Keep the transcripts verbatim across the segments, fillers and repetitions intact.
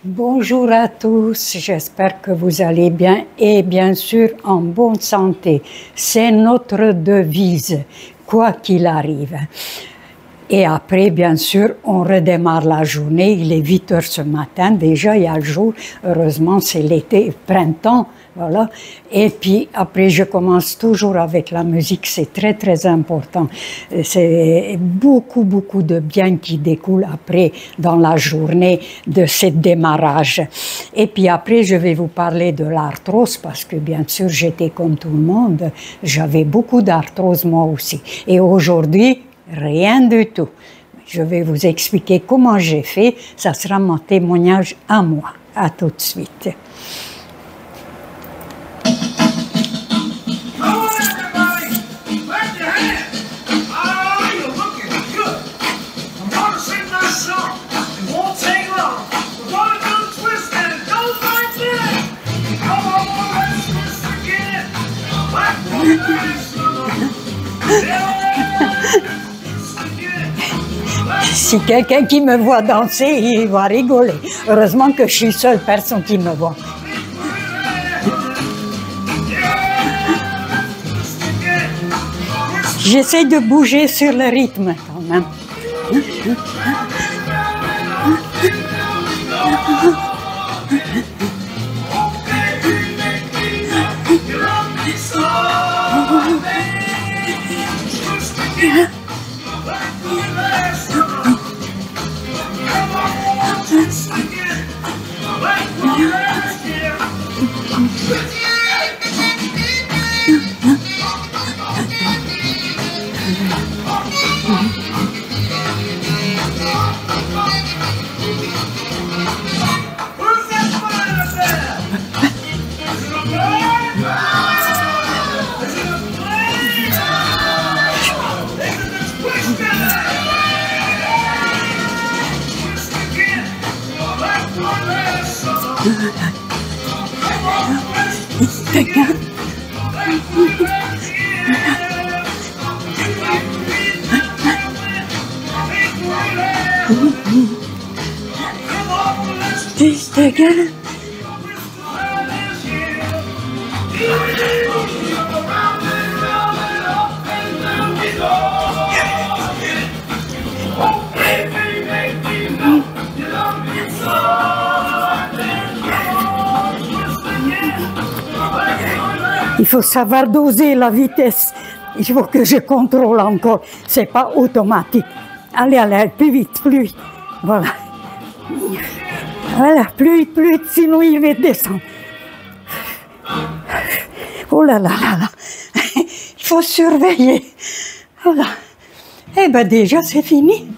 Bonjour à tous, j'espère que vous allez bien et bien sûr en bonne santé. C'est notre devise, quoi qu'il arrive. Et après, bien sûr, on redémarre la journée. Il est huit heures ce matin, déjà il y a le jour. Heureusement, c'est l'été, printemps, voilà. Et puis après, je commence toujours avec la musique, c'est très très important. C'est beaucoup beaucoup de bien qui découle après dans la journée de ce démarrage. Et puis après, je vais vous parler de l'arthrose parce que bien sûr, j'étais comme tout le monde. J'avais beaucoup d'arthrose moi aussi. Et aujourd'hui, rien du tout. Je vais vous expliquer comment j'ai fait. Ça sera mon témoignage à moi. À tout de suite. Si quelqu'un qui me voit danser, il va rigoler. Heureusement que je suis seule personne qui me voit. J'essaie de bouger sur le rythme quand même. Just again. Il faut savoir doser la vitesse. Il faut que je contrôle encore. C'est pas automatique. Allez, allez, plus vite, plus vite. Voilà. Voilà, plus vite, plus vite, sinon il va descendre. Oh là là là là. Il faut surveiller. Voilà. Eh bien déjà, c'est fini.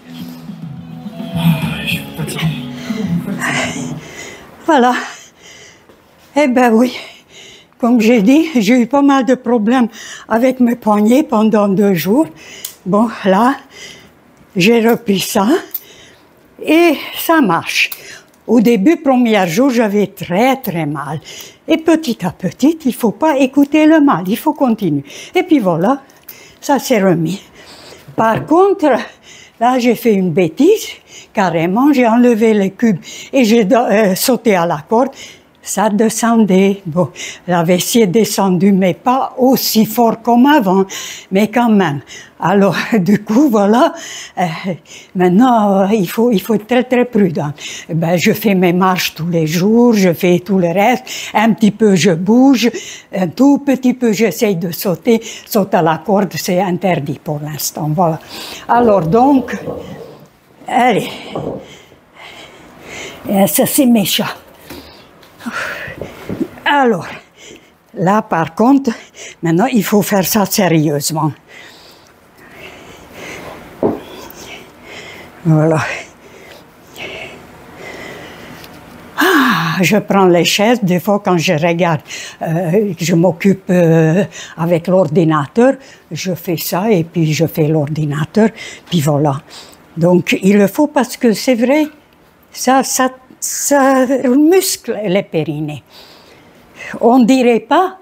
Voilà. Eh bien oui. Comme j'ai dit, j'ai eu pas mal de problèmes avec mes poignets pendant deux jours. Bon, là, j'ai repris ça et ça marche. Au début, premier jour, j'avais très très mal. Et petit à petit, il ne faut pas écouter le mal, il faut continuer. Et puis voilà, ça s'est remis. Par contre, là, j'ai fait une bêtise. Carrément, j'ai enlevé les cubes et j'ai euh, sauté à la corde. Ça descendait. Bon, la vessie est descendue, mais pas aussi fort comme avant, mais quand même. Alors, du coup, voilà, euh, maintenant, euh, il faut, il faut être très, très prudent. Ben, je fais mes marches tous les jours, je fais tout le reste. Un petit peu, je bouge. Un tout petit peu, j'essaye de sauter. Sauter à la corde, c'est interdit pour l'instant, voilà. Alors, donc, allez. Et ça, c'est méchant. Alors, là par contre, maintenant il faut faire ça sérieusement. Voilà. Ah, je prends les chaises, des fois quand je regarde, euh, je m'occupe euh, avec l'ordinateur, je fais ça et puis je fais l'ordinateur, puis voilà. Donc il le faut parce que c'est vrai, ça, ça ça muscle les périnées. On ne dirait pas,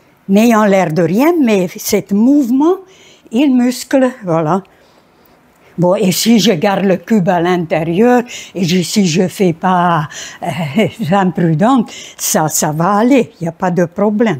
n'ayant l'air de rien, mais ce mouvement, il muscle, voilà. Bon, et si je garde le cube à l'intérieur, et je, si je ne fais pas euh, imprudente, ça, ça va aller, il n'y a pas de problème.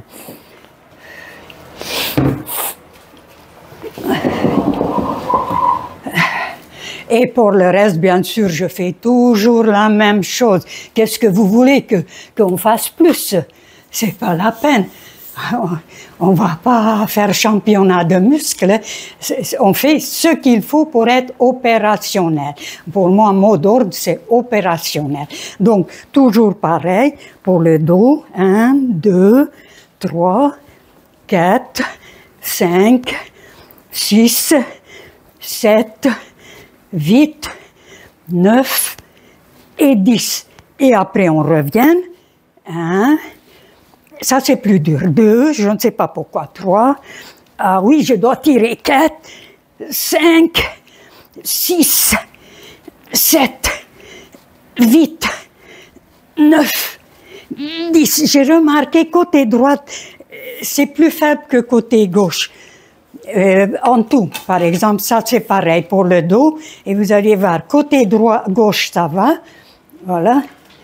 Et pour le reste, bien sûr, je fais toujours la même chose. Qu'est-ce que vous voulez que qu'on fasse plus? C'est pas la peine. On ne va pas faire championnat de muscles. On fait ce qu'il faut pour être opérationnel. Pour moi, mot d'ordre, c'est opérationnel. Donc, toujours pareil pour le dos. Un, deux, trois, quatre, cinq, six, sept, huit, neuf et dix. Et après, on revient. Un, ça c'est plus dur. Deux, je ne sais pas pourquoi. Trois, ah oui, je dois tirer. Quatre, cinq, six, sept, huit, neuf, dix. J'ai remarqué côté droit, c'est plus faible que côté gauche. Euh, en tout, par exemple, ça c'est pareil pour le dos. Et vous allez voir, côté droit, gauche, ça va. Voilà.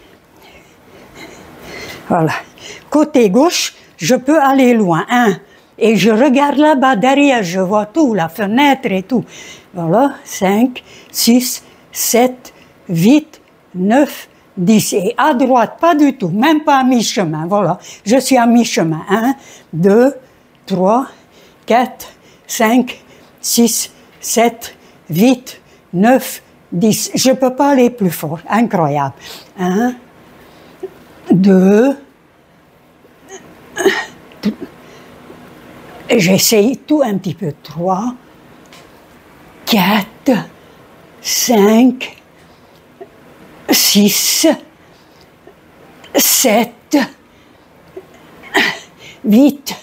Voilà. Côté gauche, je peux aller loin. Un. Et je regarde là-bas derrière, je vois tout, la fenêtre et tout. Voilà. Cinq, six, sept, huit, neuf, dix. Et à droite, pas du tout, même pas à mi-chemin. Voilà. Je suis à mi-chemin. Un, deux, trois, quatre, cinq, six, sept, huit, neuf, dix. Je ne peux pas aller plus fort. Incroyable. Un, deux, j'essaye tout un petit peu. Trois, quatre, cinq, six, sept, huit,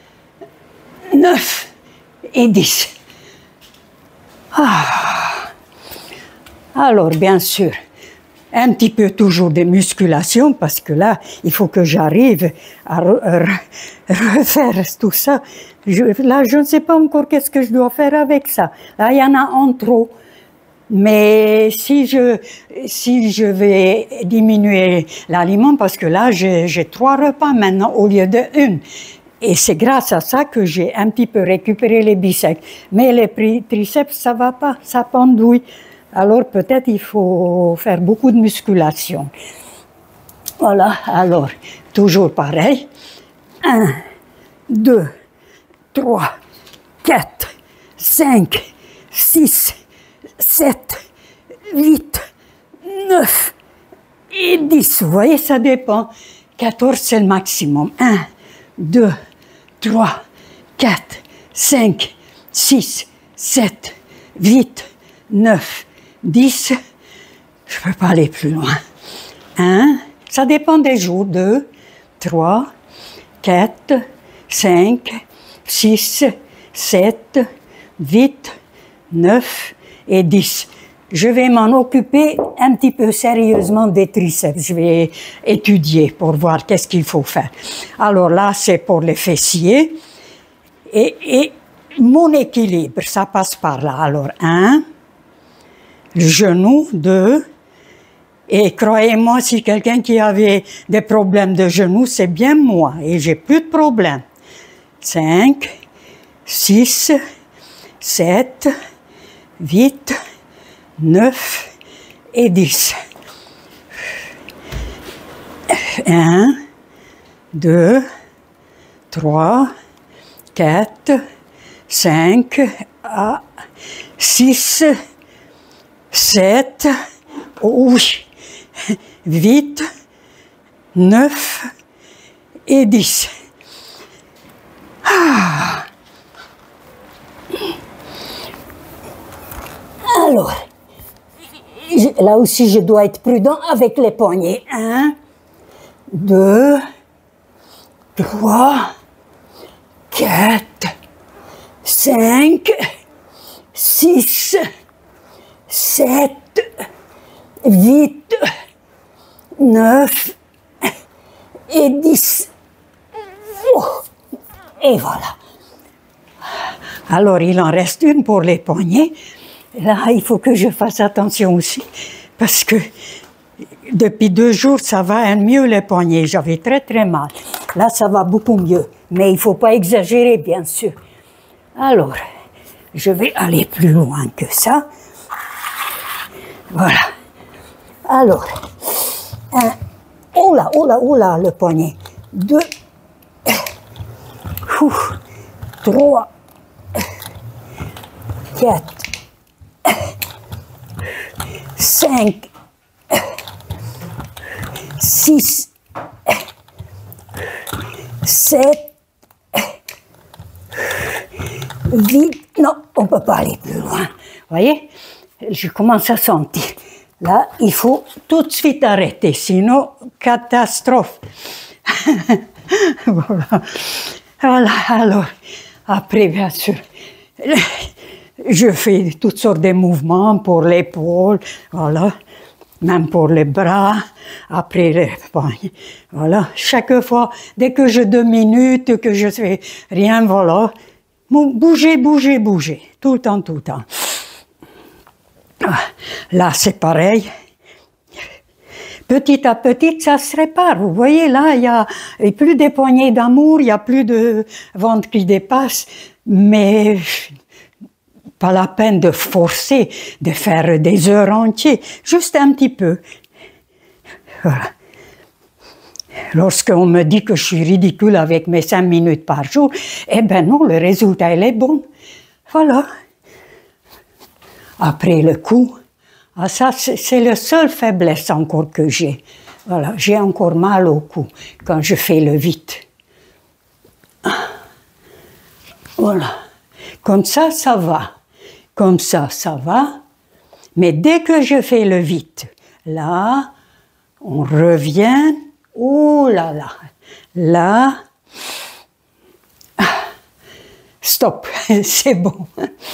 neuf et dix. Ah. Alors, bien sûr, un petit peu toujours de musculation, parce que là, il faut que j'arrive à re re refaire tout ça. Je, là, je ne sais pas encore qu'est-ce que je dois faire avec ça. Là, il y en a en trop. Mais si je, si je vais diminuer l'aliment, parce que là, j'ai trois repas maintenant au lieu de une. Et c'est grâce à ça que j'ai un petit peu récupéré les biceps. Mais les triceps, ça va pas, ça pendouille. Alors peut-être il faut faire beaucoup de musculation. Voilà, alors, toujours pareil. Un, deux, trois, quatre, cinq, six, sept, huit, neuf et dix. Vous voyez, ça dépend. quatorze, c'est le maximum. un, deux, trois, quatre, cinq, six, sept, huit, neuf, dix. Je ne peux pas aller plus loin. un, ça dépend des jours. deux, trois, quatre, cinq, six, sept, huit, neuf et dix. Je vais m'en occuper un petit peu sérieusement des triceps. Je vais étudier pour voir qu'est-ce qu'il faut faire. Alors là, c'est pour les fessiers. Et, et mon équilibre, ça passe par là. Alors, un, le genou, deux. Et croyez-moi, si quelqu'un qui avait des problèmes de genoux, c'est bien moi. Et j'ai plus de problèmes. Cinq, six, sept, huit, neuf et dix. Un, deux, trois, quatre, cinq, six, sept, oui, huit, neuf et dix. Ah. Alors, là aussi, je dois être prudent avec les poignets. Un, deux, trois, quatre, cinq, six, sept, huit, neuf et dix. Oh, et voilà. Alors, il en reste une pour les poignets. là, il faut que je fasse attention aussi, parce que depuis deux jours, ça va mieux les poignets. J'avais très très mal. Là, ça va beaucoup mieux, mais il ne faut pas exagérer, bien sûr. Alors, je vais aller plus loin que ça. Voilà. Alors, un, oh là, oh là, oh là, le poignet. Deux, ouf, trois, quatre, cinq, six, sept, huit. Non, on ne peut pas aller plus loin. Vous voyez, je commence à sentir. Là, il faut tout de suite arrêter, sinon, catastrophe. Voilà. Voilà. Alors, après, bien sûr, je fais toutes sortes de mouvements pour l'épaule, voilà, même pour les bras, après les poignets. Voilà, chaque fois, dès que j'ai deux minutes, que je fais rien, voilà, bouger, bouger, bouger, tout le temps, tout le temps. Là, c'est pareil. Petit à petit, ça se répare. Vous voyez, là, il n'y a plus de poignées d'amour, il n'y a plus de ventre qui dépasse, mais pas la peine de forcer, de faire des heures entières, juste un petit peu. Voilà. Lorsqu'on me dit que je suis ridicule avec mes cinq minutes par jour, eh ben non, le résultat, il est bon. Voilà. Après le cou, ah ça c'est la seule faiblesse encore que j'ai. Voilà, j'ai encore mal au cou quand je fais le vite. Voilà, comme ça, ça va. Comme ça, ça va. Mais dès que je fais le vite, là, on revient. Oh là là, là. Stop, c'est bon.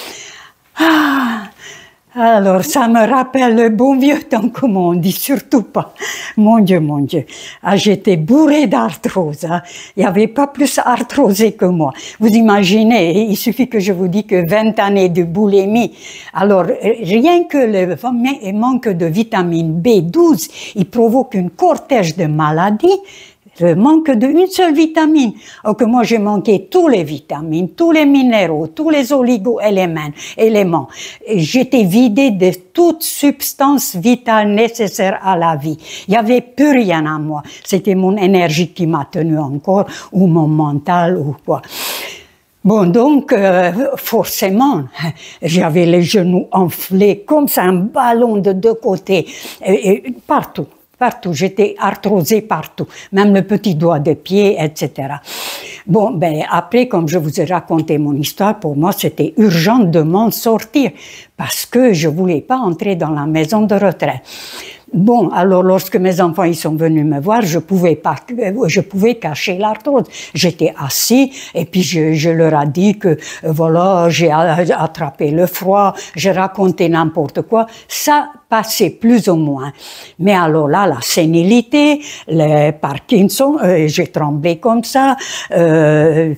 Ah. Alors, ça me rappelle le bon vieux temps, comme on dit, surtout pas. Mon Dieu, mon Dieu. Ah, j'étais bourrée d'arthrose. Hein. Il n'y avait pas plus arthrosé que moi. Vous imaginez, il suffit que je vous dise que vingt années de boulimie. Alors, rien que le manque de vitamine B douze, il provoque une cortège de maladies. Le manque d'une seule vitamine. Alors que moi, j'ai manqué tous les vitamines, tous les minéraux, tous les oligo-éléments. J'étais vidée de toute substance vitale nécessaire à la vie. Il n'y avait plus rien à moi. C'était mon énergie qui m'a tenue encore, ou mon mental, ou quoi. Bon, donc, euh, forcément, j'avais les genoux enflés comme ça, un ballon de deux côtés, et, et partout. Partout, j'étais arthrosée partout, même le petit doigt de pied, et cetera. Bon, ben après, comme je vous ai raconté mon histoire, pour moi, c'était urgent de m'en sortir parce que je voulais pas entrer dans la maison de retraite. Bon, alors lorsque mes enfants ils sont venus me voir, je pouvais pas, je pouvais cacher l'arthrose. J'étais assis et puis je, je leur ai dit que voilà, j'ai attrapé le froid, j'ai raconté n'importe quoi. Ça passait plus ou moins. Mais alors là, la sénilité, le Parkinson, euh, j'ai tremblé comme ça. Euh,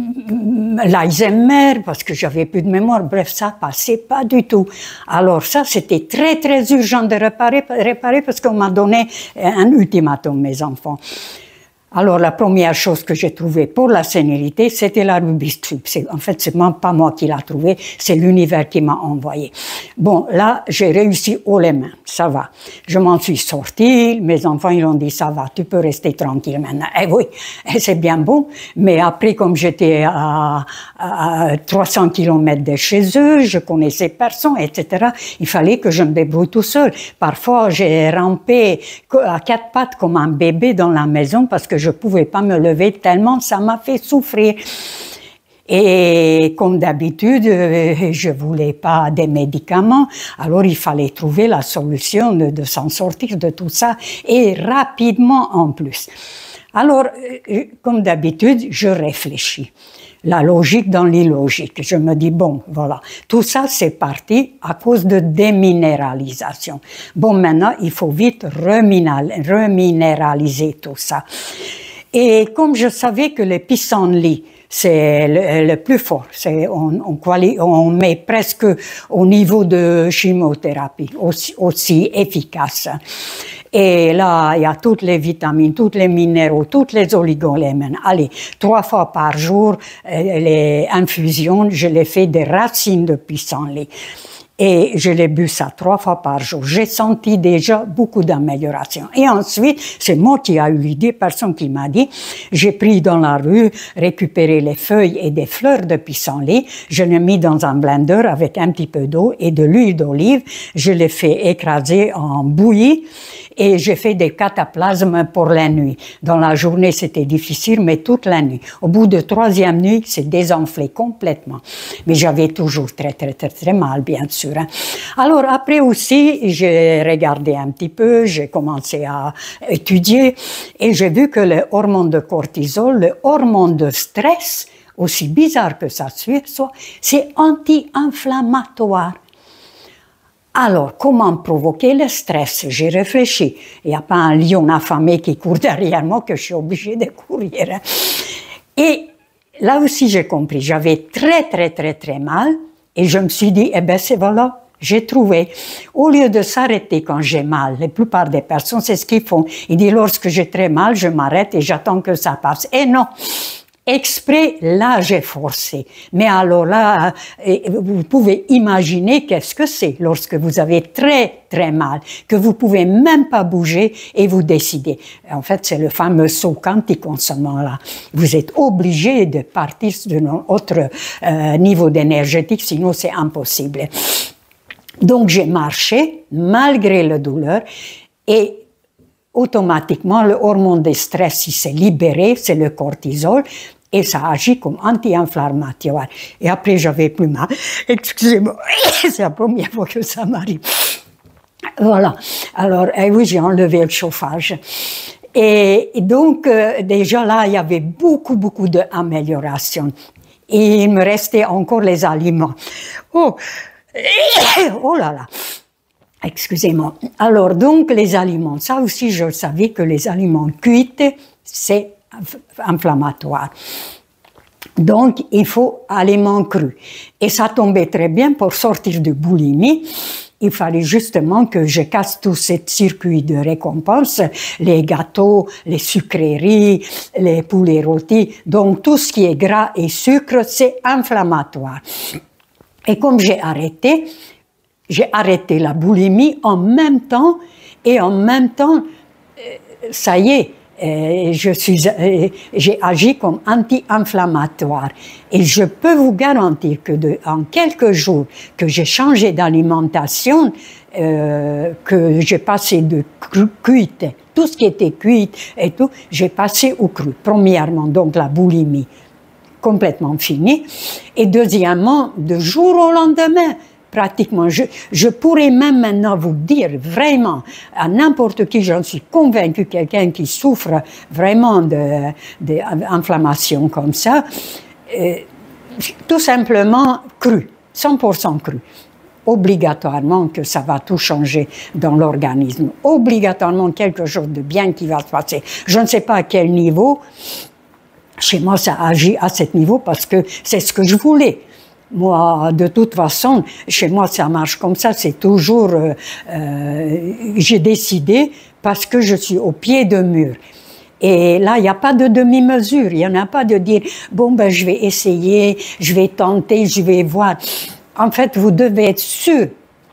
l'Alzheimer, parce que j'avais plus de mémoire, bref, ça passait pas du tout. Alors ça, c'était très, très urgent de réparer, réparer parce qu'on m'a donné un ultimatum, mes enfants. Alors, la première chose que j'ai trouvée pour la sénilité, c'était la Rubik's Cube. En fait, c'est pas moi qui l'ai trouvée, c'est l'univers qui m'a envoyé. Bon, là, j'ai réussi haut les mains, ça va. Je m'en suis sortie, mes enfants, ils ont dit, ça va, tu peux rester tranquille maintenant. Eh oui, c'est bien bon, mais après, comme j'étais à, à trois cents kilomètres de chez eux, je connaissais personne, et cetera, il fallait que je me débrouille tout seul. Parfois, j'ai rampé à quatre pattes comme un bébé dans la maison parce que je ne pouvais pas me lever tellement ça m'a fait souffrir. Et comme d'habitude, je ne voulais pas des médicaments, alors il fallait trouver la solution de, de s'en sortir de tout ça, et rapidement en plus. Alors, comme d'habitude, je réfléchis. La logique dans l'illogique. Je me dis, bon, voilà, tout ça, c'est parti à cause de déminéralisation. Bon, maintenant, il faut vite reminéraliser tout ça. Et comme je savais que les pissenlits, c'est le, le plus fort. C'est, on, on, quali, on met presque au niveau de chimiothérapie, aussi, aussi efficace. Et là, il y a toutes les vitamines, tous les minéraux, toutes les oligoéléments. Allez, trois fois par jour, les infusions, je les fais des racines de pissenlit. Et je l'ai bu ça trois fois par jour. J'ai senti déjà beaucoup d'amélioration. Et ensuite, c'est moi qui ai eu l'idée, personne qui m'a dit, j'ai pris dans la rue, récupéré les feuilles et des fleurs de pissenlit, je les ai mis dans un blender avec un petit peu d'eau et de l'huile d'olive, je les fais écraser en bouillie et j'ai fait des cataplasmes pour la nuit. Dans la journée, c'était difficile, mais toute la nuit. Au bout de troisième nuit, c'est désenflé complètement. Mais j'avais toujours très, très, très, très mal, bien sûr. Hein. Alors après aussi, j'ai regardé un petit peu, j'ai commencé à étudier et j'ai vu que le hormone de cortisol, le hormone de stress, aussi bizarre que ça soit, c'est anti-inflammatoire. Alors, comment provoquer le stress? J'ai réfléchi. Il n'y a pas un lion affamé qui court derrière moi que je suis obligée de courir. Hein. Et là aussi, j'ai compris. J'avais très, très, très, très mal. Et je me suis dit, eh ben, c'est voilà, j'ai trouvé. Au lieu de s'arrêter quand j'ai mal, la plupart des personnes, c'est ce qu'ils font. Ils disent, lorsque j'ai très mal, je m'arrête et j'attends que ça passe. Et non. Exprès, là, j'ai forcé. Mais alors là, vous pouvez imaginer qu'est-ce que c'est lorsque vous avez très, très mal, que vous pouvez même pas bouger et vous décidez. En fait, c'est le fameux saut quantique en ce moment-là. Vous êtes obligé de partir de notre euh, niveau d'énergétique, sinon c'est impossible. Donc, j'ai marché, malgré la douleur, et automatiquement, le hormone de stress, il s'est libéré, c'est le cortisol, et ça agit comme anti-inflammatoire. Et après, j'avais plus mal. Excusez-moi, c'est la première fois que ça m'arrive. Voilà. Alors, eh oui, j'ai enlevé le chauffage. Et donc, euh, déjà là, il y avait beaucoup, beaucoup d'améliorations. Et il me restait encore les aliments. Oh, oh là là. Excusez-moi. Alors, donc, les aliments, ça aussi, je savais que les aliments cuits, c'est inflammatoire. Donc, il faut aliments crus. Et ça tombait très bien pour sortir de boulimie. Il fallait justement que je casse tous ces circuits de récompense, les gâteaux, les sucreries, les poulets rôtis. Donc, tout ce qui est gras et sucre, c'est inflammatoire. Et comme j'ai arrêté, j'ai arrêté la boulimie en même temps, et en même temps, ça y est, je suis, j'ai agi comme anti-inflammatoire. Et je peux vous garantir que de, en quelques jours que j'ai changé d'alimentation, euh, que j'ai passé de cru, cuite, tout ce qui était cuite et tout, j'ai passé au cru. Premièrement, donc la boulimie complètement finie. Et deuxièmement, de jour au lendemain, pratiquement, je, je pourrais même maintenant vous dire vraiment, à n'importe qui, j'en suis convaincue, quelqu'un qui souffre vraiment d'inflammation comme ça, euh, tout simplement cru, cent pour cent cru. Obligatoirement que ça va tout changer dans l'organisme. Obligatoirement quelque chose de bien qui va se passer. Je ne sais pas à quel niveau. Chez moi, ça agit à ce niveau parce que c'est ce que je voulais. Moi, de toute façon, chez moi, ça marche comme ça. C'est toujours... Euh, euh, j'ai décidé parce que je suis au pied de mur. Et là, il n'y a pas de demi-mesure. Il n'y en a pas de dire, bon, ben, je vais essayer, je vais tenter, je vais voir. En fait, vous devez être sûr.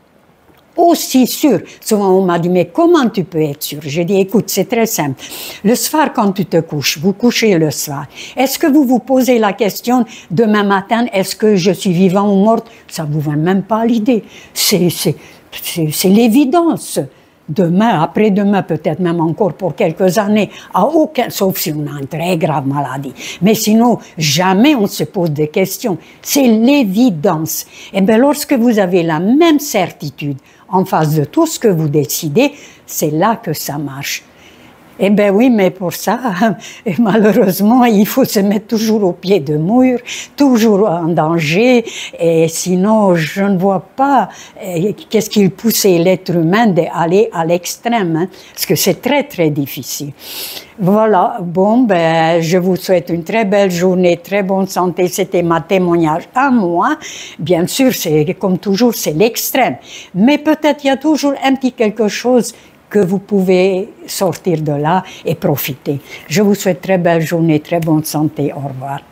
Aussi sûr. Souvent, on m'a dit, mais comment tu peux être sûr? J'ai dit, écoute, c'est très simple. Le soir, quand tu te couches, vous couchez le soir. Est-ce que vous vous posez la question, demain matin, est-ce que je suis vivant ou morte? Ça ne vous vient même pas à l'idée. C'est, c'est, c'est, c'est l'évidence. Demain, après-demain, peut-être même encore pour quelques années, à aucun, sauf si on a une très grave maladie. Mais sinon, jamais on se pose des questions. C'est l'évidence. Et bien, lorsque vous avez la même certitude en face de tout ce que vous décidez, c'est là que ça marche. Eh bien oui, mais pour ça, malheureusement, il faut se mettre toujours au pied de mur, toujours en danger, et sinon, je ne vois pas qu'est-ce qui poussait l'être humain d'aller à l'extrême, hein, parce que c'est très, très difficile. Voilà, bon, ben, je vous souhaite une très belle journée, très bonne santé. C'était ma témoignage à moi. Bien sûr, c'est comme toujours, c'est l'extrême. Mais peut-être il y a toujours un petit quelque chose que vous pouvez sortir de là et profiter. Je vous souhaite très belle journée, très bonne santé. Au revoir.